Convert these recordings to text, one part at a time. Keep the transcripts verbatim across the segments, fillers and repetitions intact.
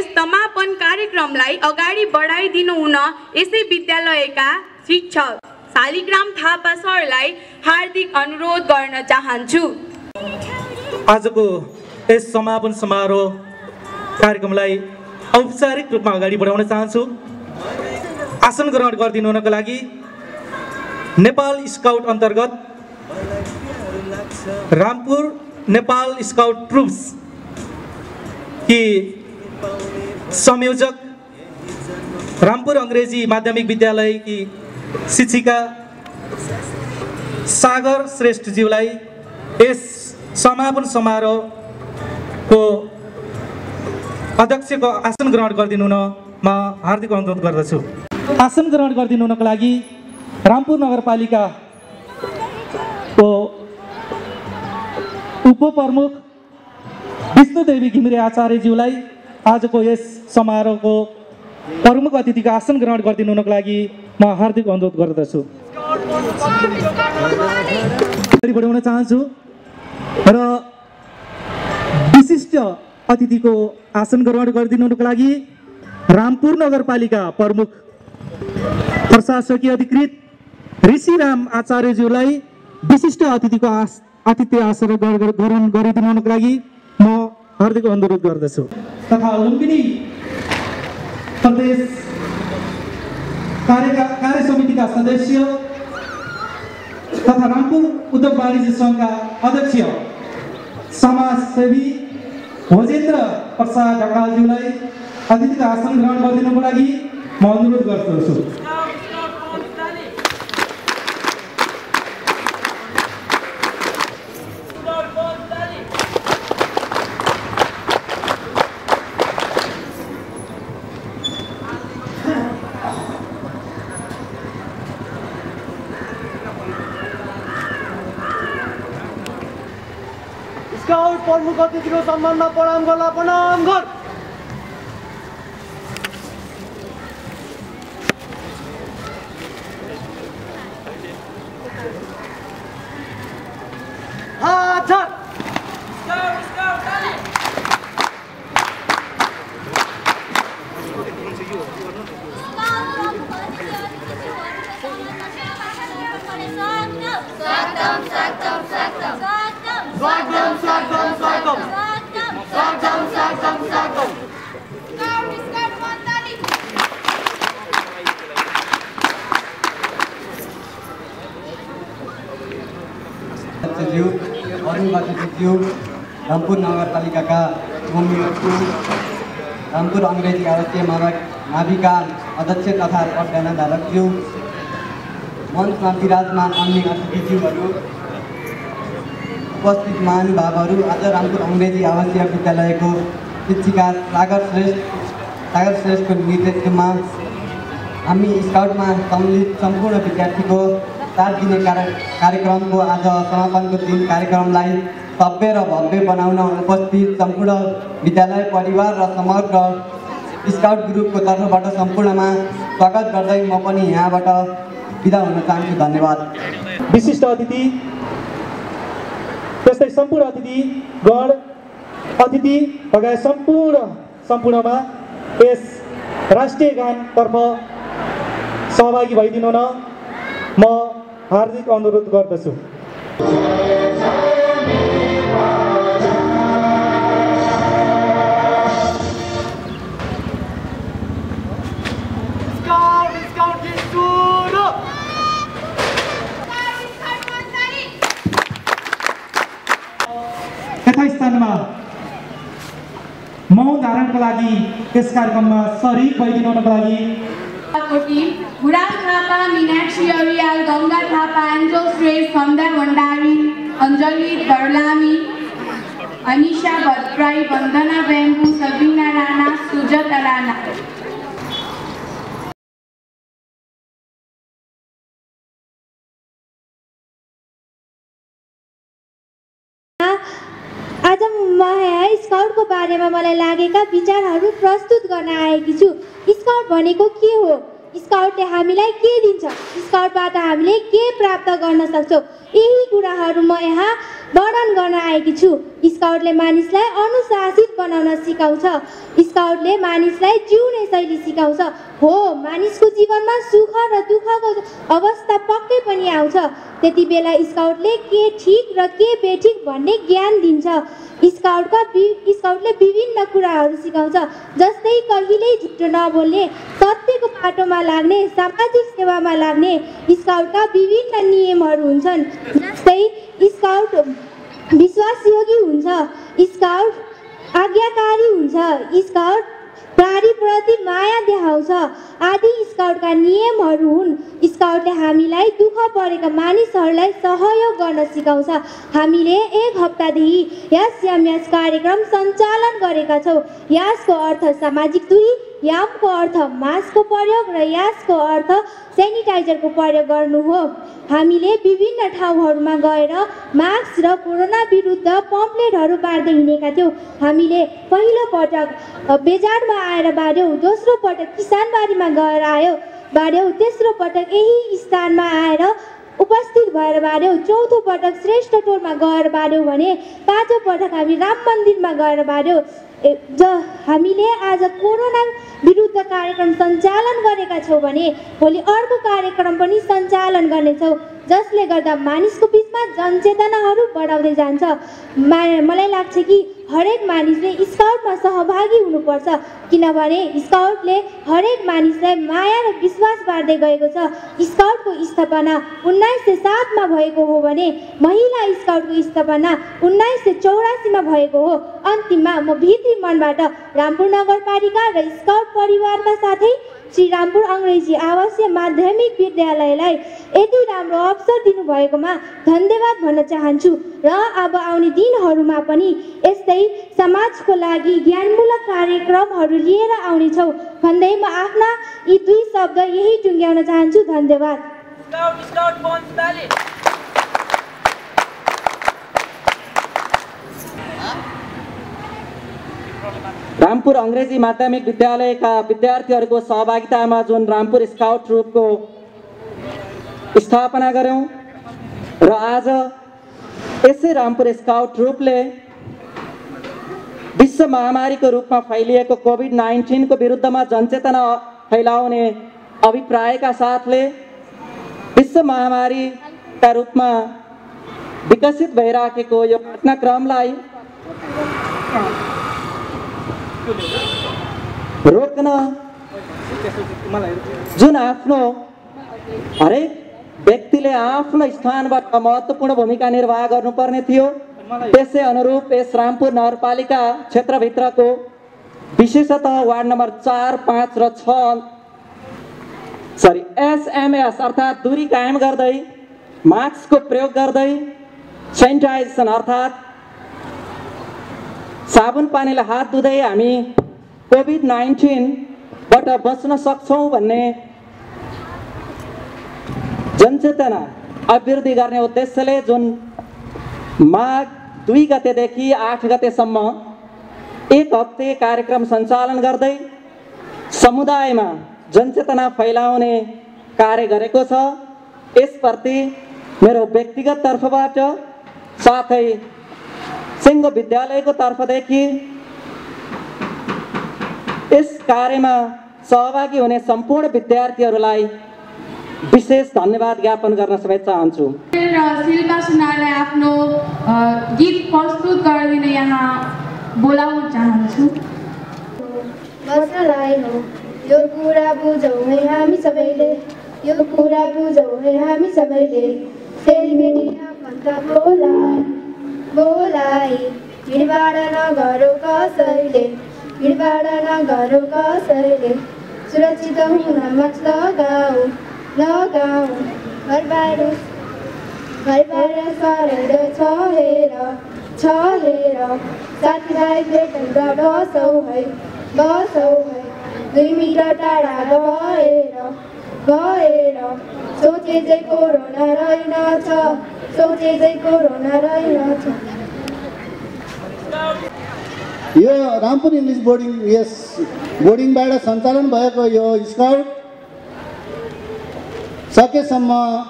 यस समापन कार्यक्रमलाई अगाडि बढाइदिनु हुन यसै विद्यालयका शिक्षक शालिग्राम थापा सरलाई हार्दिक अनुरोध गर्न चाहन्छु। आजको यस समापन समारोह कार्यक्रमलाई औपचारिक रूपमा अगाडि बढाउन चाहन्छु। आसन ग्रहण गरिदिनु हुनको लागि नेपाल स्काउट अन्तर्गत रामपुर नेपाल स्काउट ट्रुप्स की संयोजक रामपुर अंग्रेजी माध्यमिक विद्यालय की शिक्षिका सागर श्रेष्ठज्यूलाई यस समापन समारोह को अध्यक्षको आसन ग्रहण गरिदिनु हुन म हार्दिक अनुरोध गर्दछु। आसन ग्रहण गरिदिनु हुनको लागि रामपुर नगरपालिका को उपप्रमुख विष्णुदेवी घिमिरे आचार्यज्यूलाई आजको यस समारोहको प्रमुख अतिथिको आसन ग्रहण गरिदिनु हुनको लागि म हार्दिक अनुरोध गर्दछु। बढाउन चाहन्छु र विशिष्ट अतिथिको आसन ग्रहण गरिदिनु हुनको लागि रामपुर नगरपालिका प्रमुख प्रशासकीय अधिकृत ऋषिराम आचार्यज्यूलाई विशिष्ट अतिथिको आस आतिथ्य आसन ग्रहण गरिदिनु हुनको लागि म हार्दिक अनुरोध गर्दछु। तथा लुम्बिनी प्रदेश कार्य कार्य समितिका सदस्य तथा रामपुर उद्योग वाणिज्य संघका अध्यक्ष समाजसेवी भोजेन्द्र प्रसाद ढकालज्यूलाई अतिथिको आसन ग्रहण गरिदिनुको लागि म अनुरोध गर्दछु। स्काउट प्रमुख अतिथिको सम्मानमा प्रणाम गर्दा प्रणाम गर। रामपुर नगरपालिकाका रामपुर अंग्रेजी आवासीय माविका अध्यक्ष तथा पठ्यानाधारकज्यू, मञ्चमा विराजमान अन्य अतिथिज्यूहरू, उपस्थित महानुभावहरू, आज रामपुर अंग्रेजी आवासीय विद्यालयको शिक्षिका सागर श्रेष्ठ सागर श्रेष्ठको नेतृत्वमा हामी स्काउटमा सम्मिलित सम्पूर्ण विद्यार्थीको चार दिने कार्यक्रमको आज समापनको दिन कार्यक्रमलाई भव्य र भव्य बनाउन उपस्थित सम्पूर्ण विद्यालय परिवार र समग्र स्काउट ग्रुपको तर्फबाट सम्पूर्णमा स्वागत गर्दै म पनि यहाँबाट बिदा हुन चाहन्छु। धन्यवाद। विशिष्ट अतिथि त्यस्तै सम्पूर्ण अतिथि गण अतिथि लगायत सम्पूर्ण सम्पूर्णमा यस राष्ट्रिय गानतर्फ सहभागी भइदिनु हुन म हार्दिक अनुरोध गर्दछु। यथास्थानमा मौन धारणको लागि यस कार्यक्रममा सरिक भइदिनुको लागि बुढा थापा, मीनाक्षी अरियाल, गंगा थापा, एन्जल श्रेष्ठ, सन्दा भण्डारी, अञ्जली बर्लामी, अनिशा भट्टराई, वन्दना बेम्बु, सबिना राणा, सुजता राणा। आज म यहाँ स्काउटको बारेमा मलाई लागेका विचारहरू प्रस्तुत गर्न आएकी छु। स्काउट भनेको के हो? स्काउटले हामीलाई के दिन्छ, स्काउटबाट हामीले के प्राप्त गर्न सक्छौँ, यही कुराहरू म यहाँ वर्णन गर्न आएकी छु। स्काउटले मानिसलाई अनुशासित बनाउन सिकाउँछ, स्काउटले मानिसलाई जिउने शैली सिकाउँछ। हो, मानिसको जीवनमा सुख र दुःखको अवस्था पक्कै पनि आउँछ, त्यति बेला स्काउटले के ठिक र के बेठिक भन्ने ज्ञान दिन्छ। स्काउटका वि स्काउटले विभिन्न कुराहरू सिकाउँछ, जस्तै कहिल्यै झुटो नबोल्ने, सत्यको बाटोमा लाग्ने, सामाजिक सेवामा लाग्ने। स्काउटका विभिन्न नियमहरू हुन्छन्, जस्तै स्काउट विश्वासयोगी हुन्छ, स्काउट आज्ञाकारी हुन्छ, स्काउट प्राणीप्रति माया देखाउँछ आदि स्काउटका नियमहरू हुन्। स्काउटले हामीलाई दुःख परेका मानिसहरूलाई सहयोग गर्न सिकाउँछ। हामीले एक हप्तादेखि यस एमएस कार्यक्रम सञ्चालन गरेका छौँ। यसको अर्थ सामाजिक दूरी, यामको अर्थ मास्कको प्रयोग र यसको अर्थ सेनिटाइजरको प्रयोग गर्नु हो। हामीले विभिन्न ठाउँहरूमा गएर मास्क र कोरोना विरुद्ध पम्पलेटहरू बाँड्दै हिँडेका थियौँ। हामीले पहिलो पटक बेजारमा आएर बाँड्यौँ, दोस्रो पटक किसानबारीमा गएर आयो बाँड्यौँ, तेस्रो पटक यही स्थानमा आएर उपस्थित भएर बाँड्यौँ, चौथो पटक श्रेष्ठ टोलमा गएर बाँड्यौँ भने पाँचौँ पटक हामी राम मन्दिरमा गएर बाँड्यौँ। ज हामीले आज कोरोना विरुद्ध कार्यक्रम सञ्चालन गरेका छौँ भने भोलि अर्को कार्यक्रम पनि सञ्चालन गर्नेछौँ, जसले गर्दा मानिसको बिचमा जनचेतनाहरू बढाउँदै जान्छ। मा मलाई लाग्छ कि हरेक मानिसले स्काउटमा सहभागी हुनुपर्छ, किनभने स्काउटले हरेक मानिसलाई माया र विश्वास बाँड्दै गएको छ। स्काउटको स्थापना उन्नाइस सय सातमा भएको हो भने महिला स्काउटको स्थापना उन्नाइस सय चौरासीमा भएको हो। अन्तिममा म भित्री मनबाट रामपुर नगरपालिका र स्काउट परिवारका साथै श्री रामपुर अङ्ग्रेजी आवासीय माध्यमिक विद्यालयलाई यति राम्रो अवसर दिनुभएकोमा धन्यवाद भन्न चाहन्छु र अब आउने दिनहरूमा पनि यस्तै समाजको लागि ज्ञानमूलक कार्यक्रमहरू लिएर आउनेछौँ भन्दै म आफ्ना यी दुई शब्द यही टुङ्ग्याउन चाहन्छु। धन्यवाद। स्काउट स्काउट पञ्चताली। रामपुर अङ्ग्रेजी माध्यमिक विद्यालयका विद्यार्थीहरूको सहभागितामा जुन रामपुर स्काउट ट्रुपको स्थापना गऱ्यौँ र आज यसै रामपुर स्काउट ट्रुपले विश्व महामारीको रूपमा फैलिएको कोभिड नाइन्टिनको विरुद्धमा जनचेतना फैलाउने अभिप्रायका साथले विश्व महामारीका रूपमा विकसित भइराखेको यो घटनाक्रमलाई रोक्न जुन आफ्नो हरेक व्यक्तिले आफ्नो स्थानबाट महत्त्वपूर्ण भूमिका निर्वाह गर्नुपर्ने थियो, त्यसै अनुरूप यस रामपुर नगरपालिका क्षेत्रभित्रको विशेषतः वार्ड नम्बर चार पाँच र छ सरी एसएमएस अर्थात् दूरी कायम गर्दै मास्कको प्रयोग गर्दै सेनिटाइजेसन अर्थात् साबुन पानीले हात धुँदै हामी कोभिड नाइन्टिनबाट बच्न सक्छौँ भन्ने जनचेतना अभिवृद्धि गर्ने उद्देश्यले जुन माघ दुई गतेदेखि आठ गतेसम्म एक हप्ते कार्यक्रम सञ्चालन गर्दै समुदायमा जनचेतना फैलाउने कार्य गरेको छ, यसप्रति मेरो व्यक्तिगत तर्फबाट साथै सिङ्गो विद्यालयको तर्फदेखि यस कार्यमा सहभागी हुने सम्पूर्ण विद्यार्थीहरूलाई विशेष धन्यवाद ज्ञापन गर्न समेत चाहन्छु। र शिल्पा सुनारलाई आफ्नो गीत प्रस्तुत गरिदिन यहाँ बोलाउन चाहन्छु। बस्नलाई हो यो कुरा बुझौँ है हामी सबैले, यो कुरा बुझौँ है हामी सबैले, सेलिब्रेटी भन्दा बोलाइ बोलाइ हिँडबाट नगरौँ कसैले, हिँडबाट नगरौँ कसैले, सुरक्षित हुन मास्क लगाऊ लगाऊ, घर भाइरस घर भाइरस फैलिँदै छ हेर छ हेर, साथीभाइ भेटेर बसौँ है बसौँ है, दुई मिटर टाढा गएर गएर, सोचे चाहिँ कोरोना रहेनछ, सोचे चाहिँ कोरोना रहेनछ। यो रामपुर इङ्ग्लिस बोर्डिङ यस बोर्डिङबाट सञ्चालन भएको यो स्काउट सकेसम्म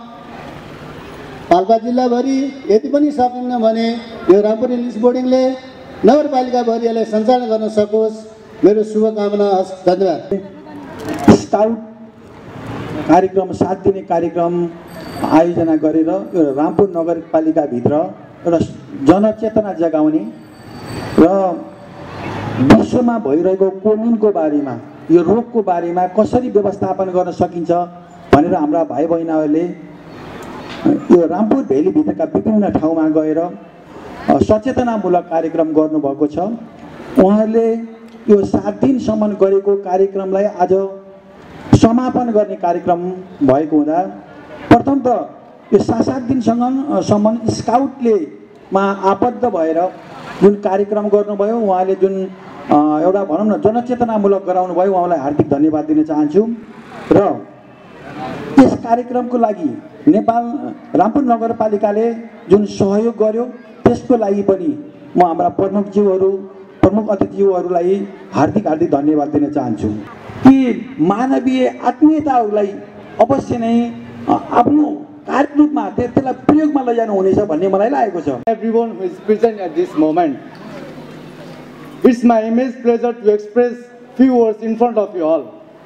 पाल्पा जिल्लाभरि यति पनि सकिन्न भने यो रामपुर इङ्ग्लिस बोर्डिङले नगरपालिकाभरि यसलाई सञ्चालन गर्न सकोस्, मेरो शुभकामना हस्। धन्यवाद। स्काउट कार्यक्रम सात दिने कार्यक्रम आयोजना गरेर यो रामपुर नगरपालिकाभित्र एउटा जनचेतना जगाउने र विश्वमा भइरहेको कोविडको बारेमा, यो रोगको बारेमा कसरी व्यवस्थापन गर्न सकिन्छ भनेर हाम्रा भाइ बहिनीहरूले यो रामपुर भेलीभित्रका विभिन्न ठाउँमा गएर सचेतनामूलक कार्यक्रम गर्नुभएको छ। उहाँहरूले यो सात दिनसम्म गरेको कार्यक्रमलाई आज समापन गर्ने कार्यक्रम भएको हुँदा प्रथम त यो सात सात दिनसम्म सम्म स्काउटले मा आबद्ध भएर जुन कार्यक्रम गर्नुभयो, उहाँले जुन एउटा भनौँ न जनचेतनामूलक गराउनु भयो, उहाँलाई हार्दिक धन्यवाद दिन चाहन्छु। र यस कार्यक्रमको लागि नेपाल रामपुर नगरपालिकाले जुन सहयोग गर्यो त्यसको लागि पनि म हाम्रा प्रमुखज्यूहरू प्रमुख अतिथिज्यूहरूलाई हार्दिक हार्दिक धन्यवाद दिन चाहन्छु। कि मानवीय आत्मीयताहरूलाई अवश्य नै आफ्नो कार्यरूपमा त्यसलाई प्रयोगमा लैजानु हुनेछ भन्ने मलाई लागेको छ। Everyone who is present at this moment, it's my immense pleasure to express few words in front of you all.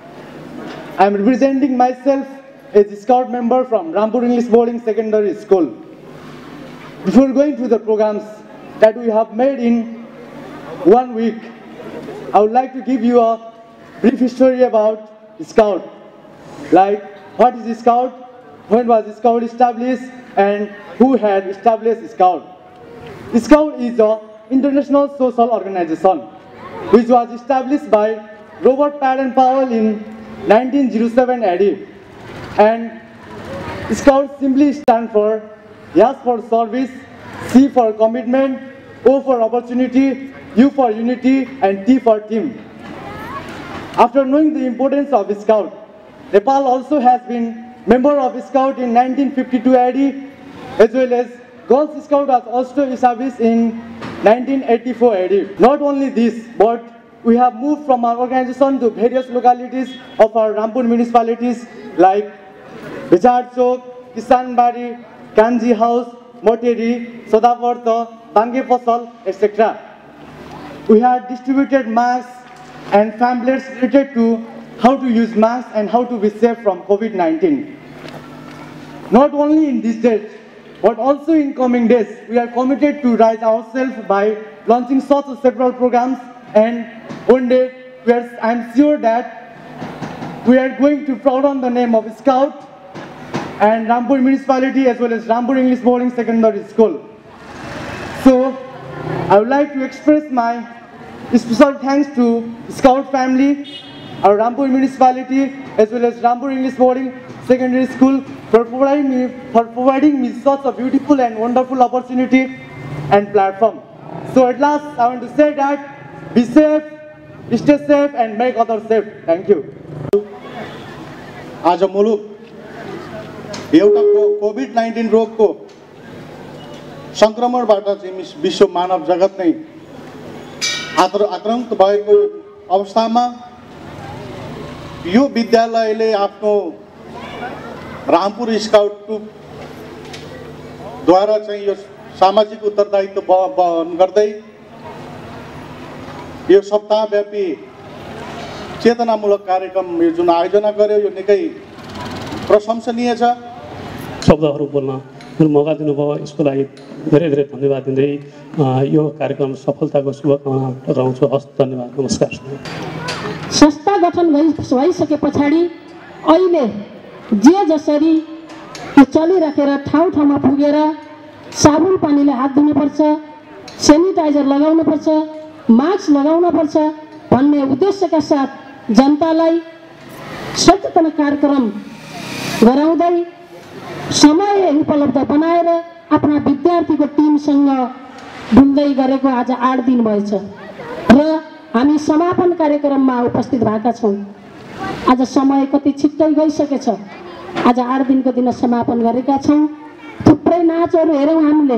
I am representing myself as a scout member from Rampur English Boarding Secondary School. Before going to the programs that we have made in one week, I would like to give you a brief history about Scout. Like, what is Scout, when was Scout established, and who had established Scout. Scout is an international social organization which was established by Robert Baden-Powell in nineteen oh seven A D. And Scout simply stands for S for service, C for commitment, O for opportunity, U for unity, and T for team. After knowing the importance of Scout, Nepal also has been member of Scout in nineteen fifty-two A D, as well as Girl Scout was also established in nineteen eighty-four A D. Not only this, but we have moved from our organization to various localities of our Rampur municipalities like Vichar Chowk, Kisanbari, Kanji House, Moteri, Sodavarta, Bange Fasal, et cetera. We have distributed masks and pamphlets related to how to use masks and how to be safe from COVID nineteen. Not only in this date, but also in coming days, we are committed to rise ourselves by launching such several programs, and one day we are, I am sure that we are going to proud on the name of Scout and Rampur municipality as well as Rampur English Boarding Secondary School. So I would like to express my special thanks to Scout family, our Rampur municipality as well as Rampur English Boarding Secondary School for providing me for providing me such a beautiful and wonderful opportunity and platform. So at last I want to say that be safe, stay safe and make others safe. Thank you. आज मुलुक एउटा covid nineteen रोगको संक्रमणबाट चाहिँ विश्व मानव जगत नै आक्रान्त भएको अवस्थामा यो विद्यालयले आफ्नो रामपुर स्काउट द्वारा चाहिँ यो सामाजिक उत्तरदायित्व वहन गर्दै यो सप्ताहव्यापी चेतनामूलक कार्यक्रम यो जुन आयोजना गर्यो यो निकै प्रशंसनीय छ। शब्दहरू बोल्न मौका दिनुभयो, यसको लागि धेरै धेरै धन्यवाद दिँदै यो कार्यक्रम सफलताको शुभकामना टक्राउँछु। हस्, धन्यवाद, नमस्कार। संस्था गठन भइसके पछाडि अहिले जे जसरी यो चलिराखेर ठाउँ ठाउँमा पुगेर साबुन पानीले हात धुनुपर्छ, सेनिटाइजर लगाउनुपर्छ, मास्क लगाउनुपर्छ भन्ने उद्देश्यका साथ जनतालाई सचेतना कार्यक्रम गराउँदै समय उपलब्ध बनाएर आफ्ना विद्यार्थीको टिमसँग डुल्दै गरेको आज आठ दिन भएछ र हामी समापन कार्यक्रममा उपस्थित भएका छौँ। आज समय कति छिट्टै गइसकेछ। आज आठ दिनको दिन समापन गरेका छौँ। थुप्रै नाचहरू हेरौँ, हामीले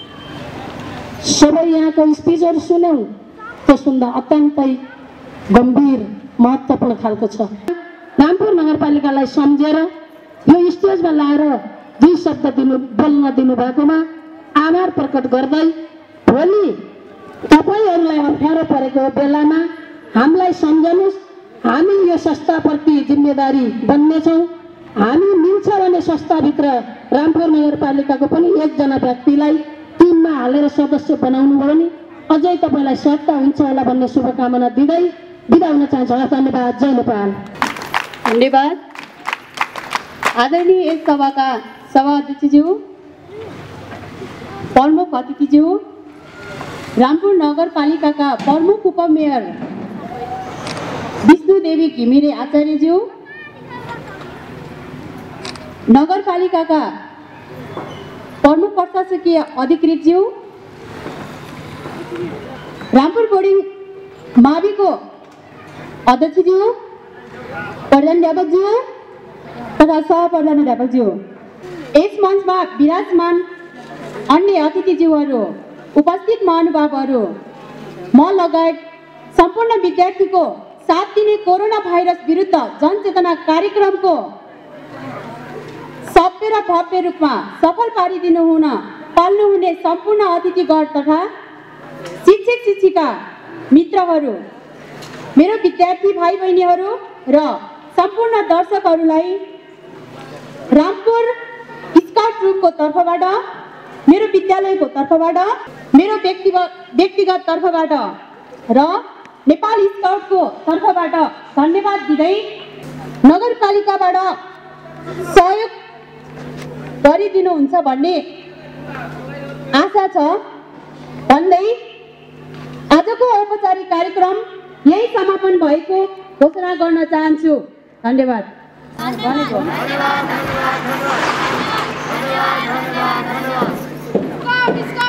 सबै यहाँको स्पिचहरू सुन्यौँ। त्यो सुन्दा अत्यन्तै गम्भीर महत्त्वपूर्ण खालको छ। रामपुर नगरपालिकालाई सम्झेर यो स्टेजमा लाएर दुई शब्द दिनु बोल्न दिनुभएकोमा आभार प्रकट गर्दै भोलि तपाईँहरूलाई अप्ठ्यारो परेको बेलामा हामीलाई सम्झनुहोस्। हामी यो संस्थाप्रति जिम्मेदारी बन्नेछौँ। हामी मिल्छ भने संस्थाभित्र रामपुर नगरपालिकाको पनि एकजना व्यक्तिलाई टिममा हालेर सदस्य बनाउनु भयो भने अझै तपाईँलाई सट्टा हुन्छ होला भन्ने शुभकामना दिँदै बिदा हुन चाहन्छु। धन्यवाद। जय नेपाल। धन्यवाद। आदरणीय यस सभाका सभाध्यक्षज्यू, प्रमुख अतिथिज्यू, रामपुर नगरपालिकाका प्रमुख उपमेयर विष्णुदेवी घिमिरे आचार्यज्यू, नगरपालिकाका प्रमुख प्रशासकीय अधिकृतज्यू, रामपुर बोर्डिङ माविको अध्यक्षज्यू, प्रधानाध्यापकज्यू तथा सहप्रधानाध्यापकज्यू, यस मञ्चमा विराजमान अन्य अतिथिज्यूहरू, उपस्थित महानुभावहरू, म लगायत सम्पूर्ण विद्यार्थीको साथ दिने कोरोना भाइरस विरुद्ध जनचेतना कार्यक्रमको सभ्य र भव्य रूपमा सफल पारिदिनु हुन पाल्नुहुने सम्पूर्ण अतिथिगण तथा शिक्षक शिक्षिका मित्रहरू, मेरो विद्यार्थी भाइ बहिनीहरू र सम्पूर्ण दर्शकहरूलाई रामपुर स्काउट ग्रुपको तर्फबाट, मेरो विद्यालयको तर्फबाट, मेरो व्यक्तिगत व्यक्तिगत तर्फबाट र नेपाल स्काउटको तर्फबाट धन्यवाद दिँदै नगरपालिकाबाट सहयोग गरिदिनुहुन्छ भन्ने आशा छ भन्दै आजको औपचारिक कार्यक्रम यही समापन भएको घोषणा गर्न चाहन्छु। धन्यवाद। धन्यवाद।